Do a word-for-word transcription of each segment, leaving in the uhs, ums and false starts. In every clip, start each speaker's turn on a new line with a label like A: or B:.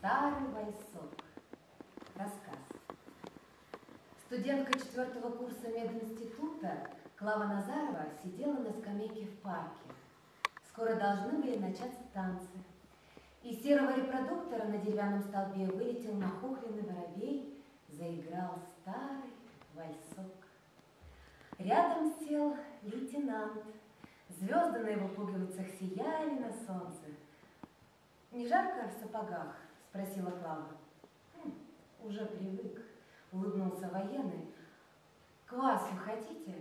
A: Старый вальсок. Рассказ. Студентка четвертого курса мединститута Клава Назарова сидела на скамейке в парке. Скоро должны были начаться танцы. Из серого репродуктора на деревянном столбе вылетел нахохленный воробей, заиграл старый вальсок. Рядом сел лейтенант. Звезды на его пуговицах сияли на солнце. «Не жарко в сапогах?» – спросила Клава. «Хм, уже привык», – улыбнулся военный. «Квасу хотите?»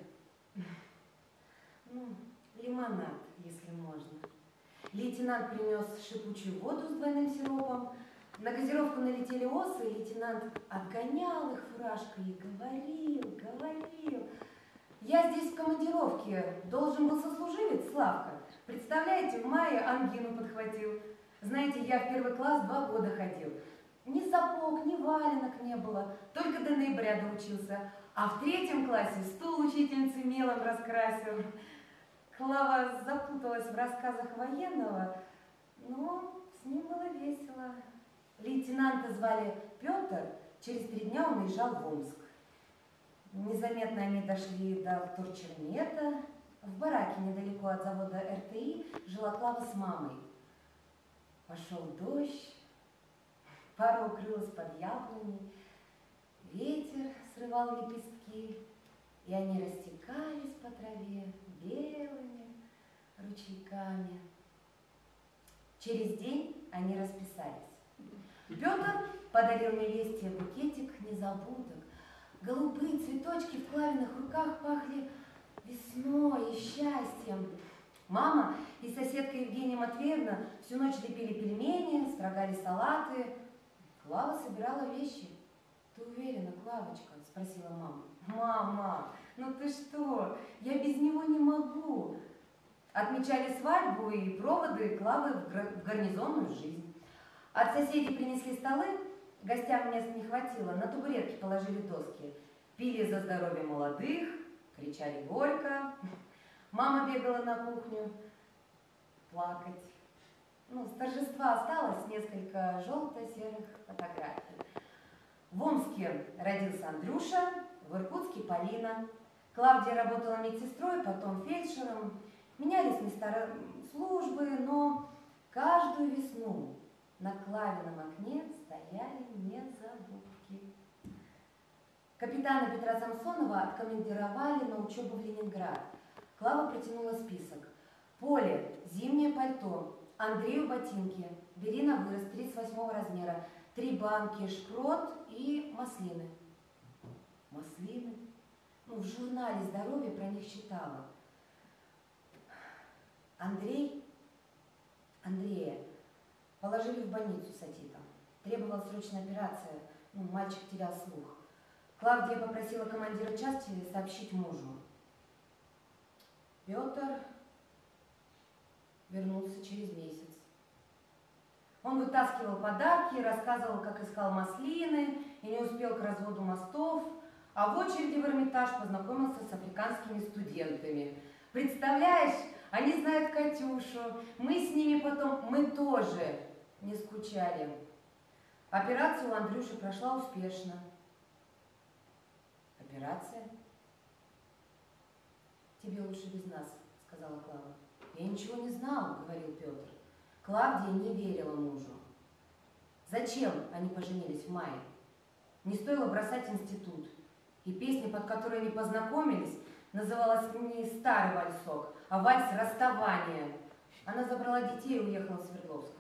A: «Ну, лимонад, если можно». Лейтенант принес шипучую воду с двойным сиропом. На газировку налетели осы, и лейтенант отгонял их фуражкой и говорил, говорил. «Я здесь в командировке, должен был сослуживец Славка. Представляете, в мае ангину подхватил. Знаете, я в первый класс два года ходил. Ни сапог, ни валенок не было, только до ноября доучился. А в третьем классе стул учительницы мелом раскрасил». Клава запуталась в рассказах военного, но с ним было весело. Лейтенанта звали Петр, через три дня он уезжал в Омск. Незаметно они дошли до вторчермета. В бараке недалеко от завода эр тэ и жила Клава с мамой. Пошел дождь, пара укрылась под яблоней, ветер срывал лепестки, и они растекались по траве белыми ручейками. Через день они расписались. Петр подарил невесте букетик незабудок. Голубые цветочки в Клавиных руках пахли весной и счастьем. Мама и соседка Евгения Матвеевна всю ночь лепили пельмени, строгали салаты. Клава собирала вещи. «Ты уверена, Клавочка?» – спросила мама. «Мама, ну ты что? Я без него не могу». Отмечали свадьбу и проводы Клавы в гарнизонную жизнь. От соседей принесли столы, гостям места не хватило, на табуретки положили доски. Пили за здоровье молодых, кричали горько. Мама бегала на кухню плакать. Ну, с торжества осталось несколько желто-серых фотографий. В Омске родился Андрюша, в Иркутске Полина. Клавдия работала медсестрой, потом фельдшером. Менялись места службы, но каждую весну на Клавином окне стояли незабудки. Капитана Петра Самсонова откомандировали на учебу в Ленинград. Клава протянула список. Поле, зимнее пальто, Андрею ботинки, бери на вырос, тридцать восьмого размера, три банки шпрот и маслины. Маслины? Ну, в журнале «Здоровье» про них читала. Андрей, Андрея положили в больницу с отитом. Требовалась срочная операция, ну, мальчик терял слух. Клавдия попросила командира части сообщить мужу. Петр вернулся через месяц. Он вытаскивал подарки, рассказывал, как искал маслины и не успел к разводу мостов, а в очереди в Эрмитаж познакомился с африканскими студентами. Представляешь, они знают Катюшу, мы с ними потом, мы тоже не скучали. Операция у Андрюши прошла успешно. Операция? «Тебе лучше без нас», — сказала Клава. «Я ничего не знала», — говорил Петр. Клавдия не верила мужу. Зачем они поженились в мае? Не стоило бросать институт. И песня, под которой они познакомились, называлась не «Старый вальсок», а «Вальс расставания». Она забрала детей и уехала в Свердловск.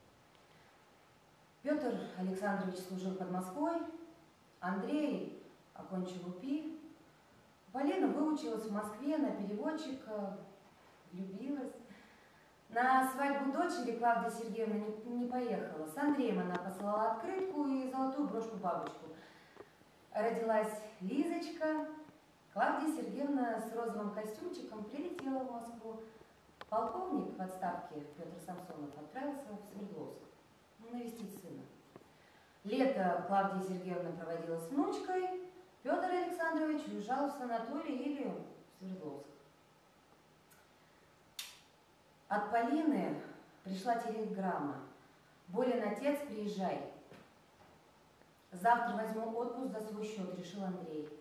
A: Петр Александрович служил под Москвой, Андрей окончил УПИ, Полина выучилась в Москве на переводчика, влюбилась. На свадьбу дочери Клавдия Сергеевна не, не поехала. С Андреем она послала открытку и золотую брошку-бабочку. Родилась Лизочка. Клавдия Сергеевна с розовым костюмчиком прилетела в Москву. Полковник в отставке Петр Самсонов отправился в Свердловск навестить сына. Лето Клавдия Сергеевна проводила с внучкой. Петр Александрович уезжал в санаторий или в Свердловск. От Полины пришла телеграмма. Болин, отец, приезжай. Завтра возьму отпуск за свой счет, решил Андрей.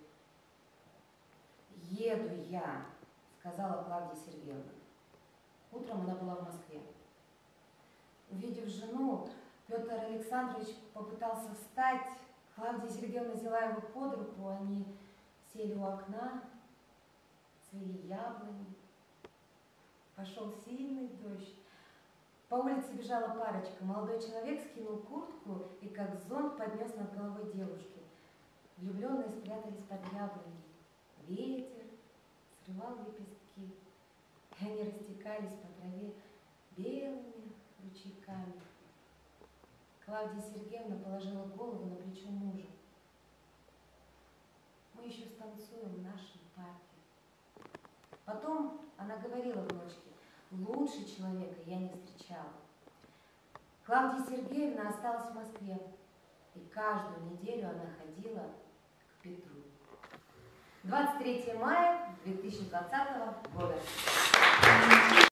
A: Еду я, сказала Клавдия Сергеевна. Утром она была в Москве. Увидев жену, Петр Александрович попытался встать. Клавдия Сергеевна взяла его под руку, они сели у окна, цвели яблони. Пошел сильный дождь. По улице бежала парочка. Молодой человек скинул куртку и как зонт поднес над головой девушки. Влюбленные спрятались под яблони. Ветер срывал лепестки, и они растекались по траве белыми ручейками. Клавдия Сергеевна положила голову на плечо мужа. Мы еще станцуем в нашем парке. Потом она говорила дочке: лучше человека я не встречала. Клавдия Сергеевна осталась в Москве, и каждую неделю она ходила к Петру. двадцать третьего мая две тысячи двадцатого года.